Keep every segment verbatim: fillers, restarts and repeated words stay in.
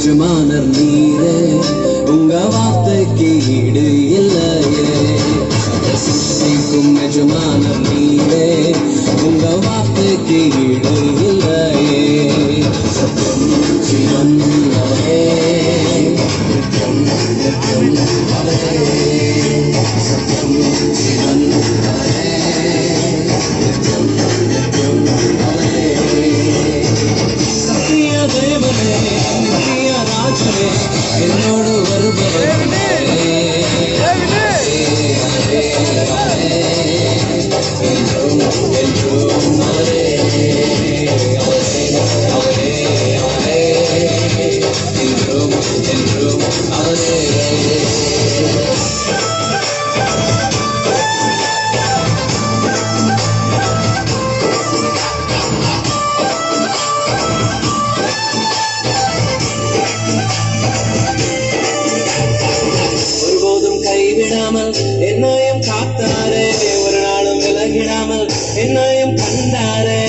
எஜமானர் நீரே, உங்க வார்த்தைக்கு ஈடு இல்லையே. சிருஷ்டிக்கும் எஜமானர் நீரே, உங்க வார்த்தைக்கு ஈடு இல்லையே. சத்தியம் ஜீவன் அவரே, நித்தியம் நித்தியம் அவரே. சத்தியம் ஜீவன் அவரே, நித்தியம் நித்தியம் அவரே. சத்திய தேவனே, நித்திய ராஜனே, என்னோடு வருபவரே. ஒருபோதும் கைவிடாமல் என்னையும் காத்தாரே, ஒரு நாளும் விலகிடாமல் என்னையும் கண்டாரே.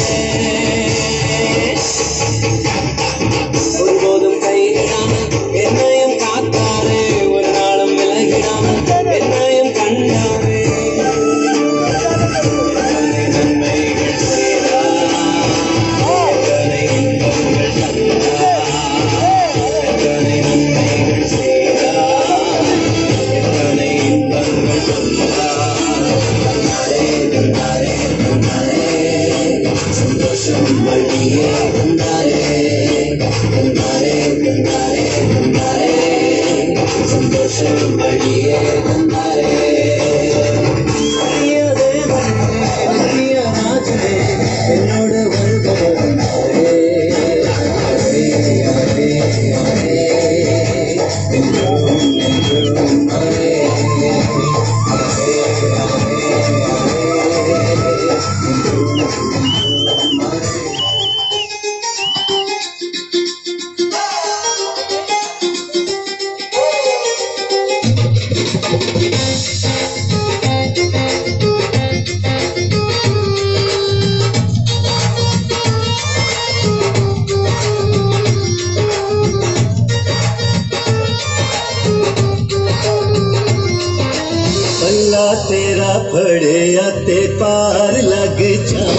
ஒருபோதும் கைவிடாமல் என்னையும் காத்தாரே, ஒரு நாளும் விலகிடாமல் என்னையும் கண்டாரே. நன்மைகள் செய்தார், எத்தனை இன்பங்கள் தந்தார், எத்தனை நன்மைகள் செய்தார், எத்தனை இன்பங்கள் தந்தார். தந்தாரே தந்தாரே தந்தாரே, சந்தோஷம் வழியே தந்தாரே. தந்தாரே தந்தாரே தந்தாரே, சந்தோஷம் வழியே தந்தாரே. சத்திய தேவனே, நித்திய ராஜனே, என்னோடு வருபவரே. அவரே அவரே அவரே, என்றும் என்றும் அவரே. அவரே அவரே அவரே, என்றும் என்றும் அவரே. अल्लाह तेरा पड़े ते पार लग जा।